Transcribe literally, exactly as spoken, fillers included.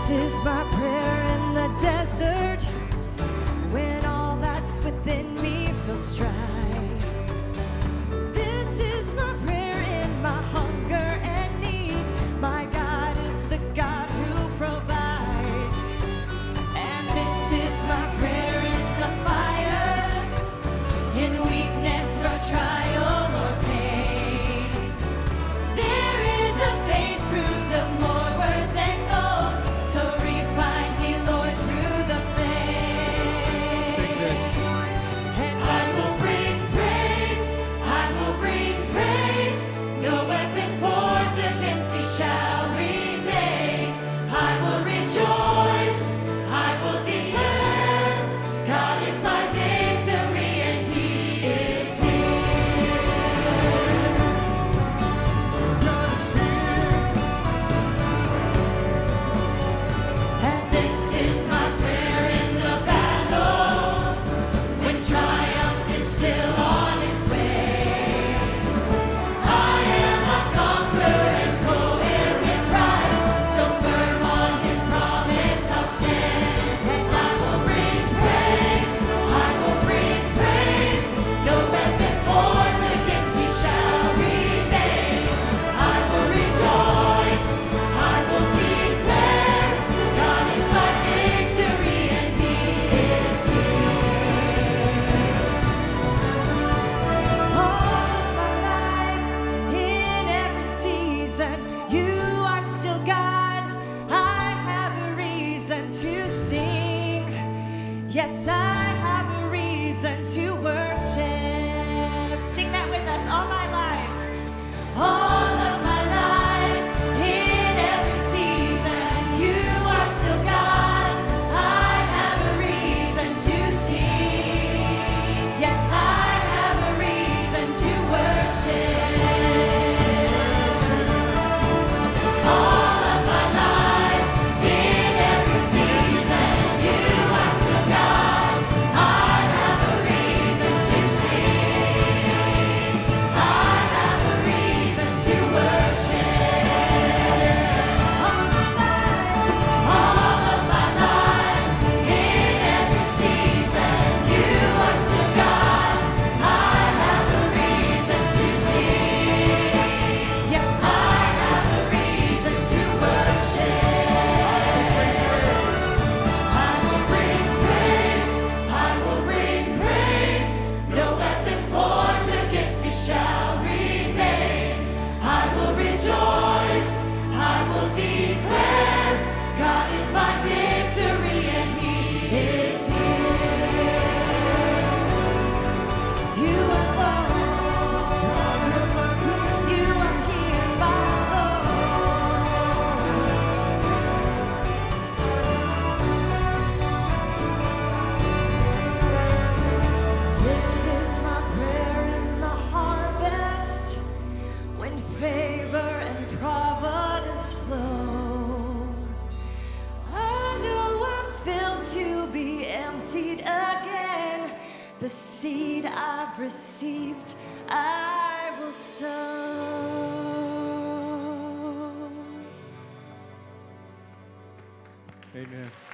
This is my prayer in the desert, when all that's within me feels dry. This is my prayer in my hunger and need. My God is the God who provides. And this is my prayer in the fire, in weakness or trial or pain. There is a faith proved of more worth than gold, so refine me, Lord, through the flame. Sing this. And I will bring praise, I will bring praise. No weapon formed against me shall remain. I will rejoice, I will declare, God is my victory and He is here. God is here. And this is my prayer in the battle, when triumph is still on its way. I am a conqueror and co-heir with Christ, so firm on His promise I'll stand. And I will bring praise, I will bring praise. No weapon formed against me shall remain. I will rejoice, I will declare, God is my victory and He is here. All my life, in every season, You are still God. I have a reason to sing. Yes, I have a reason to worship. Sing that with us. All my life. All of my life, in every season, You are still God. I have a reason to sing. Yes, I have a reason to worship. All of my life, in every season, You are still God. I have a reason to sing. I have a reason to worship. All of my life, in every season, You are still God. I have a reason to sing. Yes, I have a reason to worship. I will bring praise, I will bring praise. No weapon formed against me shall remain. I will rejoice, I will declare, God is my victory and He is here. You alone, You are here, my Lord. This is my prayer in the harvest, when favor and providence flow. I know I'm filled to be emptied again. The seed I've received, I will sow. Amen.